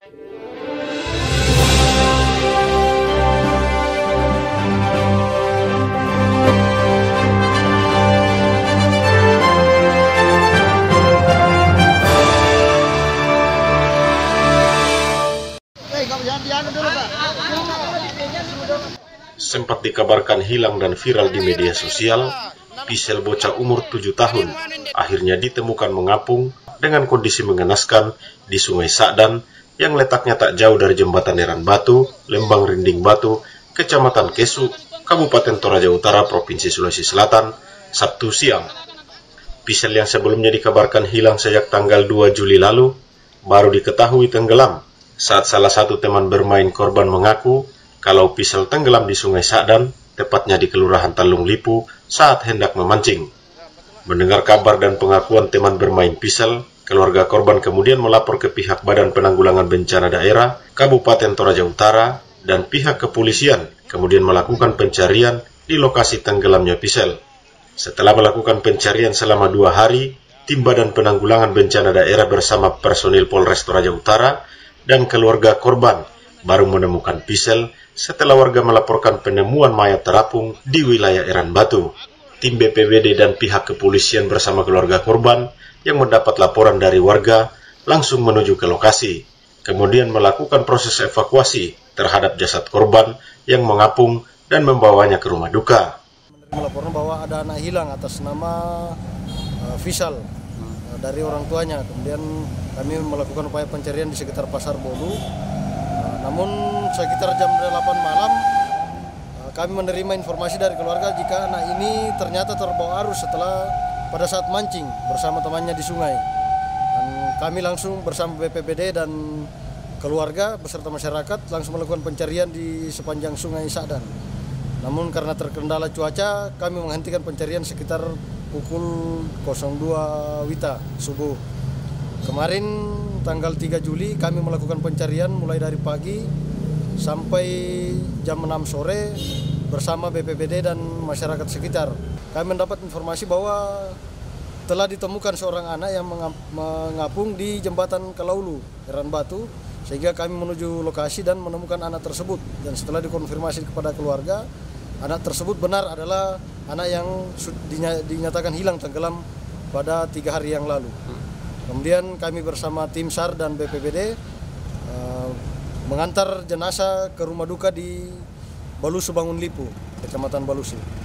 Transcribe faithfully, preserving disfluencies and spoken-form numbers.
Sempat dikabarkan hilang dan viral di media sosial, Pisel bocah umur tujuh tahun akhirnya ditemukan mengapung dengan kondisi mengenaskan di Sungai Sa'dan yang letaknya tak jauh dari jembatan Eran Batu, Lembang Rinding Batu, Kecamatan Kesu, Kabupaten Toraja Utara, Provinsi Sulawesi Selatan, Sabtu siang. Pisel yang sebelumnya dikabarkan hilang sejak tanggal dua Juli lalu, baru diketahui tenggelam saat salah satu teman bermain korban mengaku kalau Pisel tenggelam di Sungai Sa'dan, tepatnya di Kelurahan Talung Lipu, saat hendak memancing. Mendengar kabar dan pengakuan teman bermain Pisel, keluarga korban kemudian melapor ke pihak Badan Penanggulangan Bencana Daerah, Kabupaten Toraja Utara, dan pihak kepolisian, kemudian melakukan pencarian di lokasi tenggelamnya Pisel. Setelah melakukan pencarian selama dua hari, tim Badan Penanggulangan Bencana Daerah bersama personil Polres Toraja Utara dan keluarga korban baru menemukan Pisel setelah warga melaporkan penemuan mayat terapung di wilayah Eran Batu. Tim B P B D dan pihak kepolisian bersama keluarga korban yang mendapat laporan dari warga langsung menuju ke lokasi, kemudian melakukan proses evakuasi terhadap jasad korban yang mengapung dan membawanya ke rumah duka. Melaporkan bahwa ada anak hilang atas nama uh, Fisal uh, dari orang tuanya. Kemudian kami melakukan upaya pencarian di sekitar Pasar Bolu. Uh, namun sekitar jam delapan malam uh, kami menerima informasi dari keluarga jika anak ini ternyata terbawa arus setelah pada saat mancing bersama temannya di sungai. Dan kami langsung bersama B P B D dan keluarga beserta masyarakat langsung melakukan pencarian di sepanjang Sungai Sa'dan. Namun karena terkendala cuaca, kami menghentikan pencarian sekitar pukul nol dua Wita subuh. Kemarin tanggal tiga Juli kami melakukan pencarian mulai dari pagi sampai jam enam sore bersama B P B D dan masyarakat sekitar. Kami mendapat informasi bahwa telah ditemukan seorang anak yang mengapung di jembatan Kalaulu, Eran Batu, sehingga kami menuju lokasi dan menemukan anak tersebut. Dan setelah dikonfirmasi kepada keluarga, anak tersebut benar adalah anak yang dinyatakan hilang tenggelam pada tiga hari yang lalu. Kemudian kami bersama tim S A R dan B P B D uh, mengantar jenazah ke rumah duka di Balusu Bangun Lipu, Kecamatan Balusu.